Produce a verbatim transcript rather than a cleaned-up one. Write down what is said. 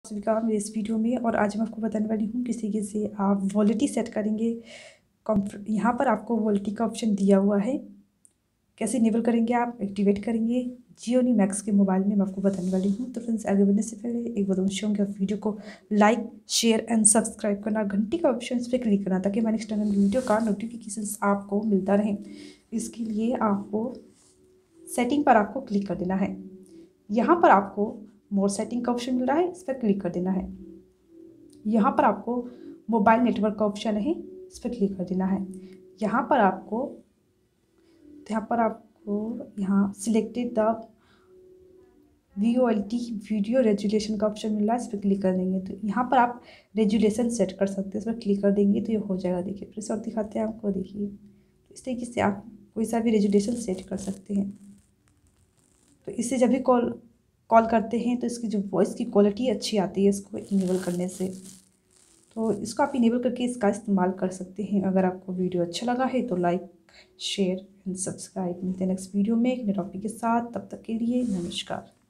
सभी मेरे इस वीडियो में। और आज मैं आपको बताने वाली हूँ किस तरीके से आप वॉलेटी सेट करेंगे। यहाँ पर आपको वॉलेटी का ऑप्शन दिया हुआ है, कैसे इनेबल करेंगे, आप एक्टिवेट करेंगे जियोनी मैक्स के मोबाइल में, मैं आपको बताने वाली हूँ। तो फ्रेंड्स, आगे बढ़ने से पहले एक बार चाहूँगी आप वीडियो को लाइक शेयर एंड सब्सक्राइब करना, घंटी का ऑप्शन इस पर क्लिक करना, ताकि हमारे नेक्स्ट टाइम वीडियो का नोटिफिकेशन आपको मिलता रहे। इसके लिए आपको सेटिंग पर आपको क्लिक कर देना है। यहाँ पर आपको मोर सेटिंग का ऑप्शन मिल रहा है, इस पर क्लिक कर देना है। यहाँ पर आपको मोबाइल नेटवर्क का ऑप्शन है, इस पर क्लिक कर देना है। यहाँ पर आपको यहाँ पर आपको यहाँ selected the V O L T video resolution का ऑप्शन मिल रहा है, इस पर क्लिक कर देंगे तो यहाँ पर आप रेजुलेशन सेट कर सकते हैं। इस पर क्लिक कर देंगे तो ये हो जाएगा। देखिए फिर से और दिखाते हैं आपको। देखिए इस तरीके से आप कोई सा भी रेजुलेशन सेट कर सकते हैं। तो इससे जब भी कॉल कॉल करते हैं तो इसकी जो वॉइस की क्वालिटी अच्छी आती है इसको इनेबल करने से। तो इसको आप इनेबल करके इसका इस्तेमाल कर सकते हैं। अगर आपको वीडियो अच्छा लगा है तो लाइक शेयर एंड सब्सक्राइब। मिलते हैं नेक्स्ट वीडियो में एक नए टॉपिक के साथ। तब तक के लिए नमस्कार।